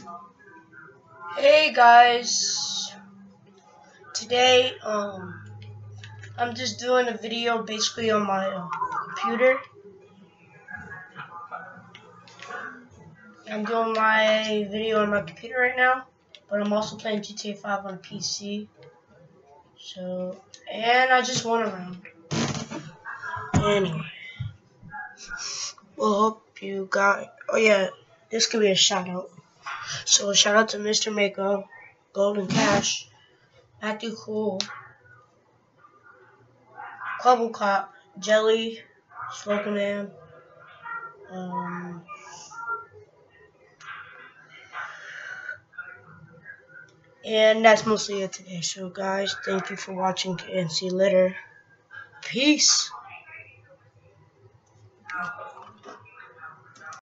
Hey guys, today I'm just doing a video basically on my computer. I'm doing my video on my computer right now, but I'm also playing GTA 5 on PC. So, and I just won a round. Anyway, well, hope you got. Oh yeah, this could be a shout out. So shout out to Mr. Mako, Golden Cash, Matthew Cool, Clubble Cop, Jelly, Slogan and that's mostly it today. So guys, thank you for watching and see you later. Peace.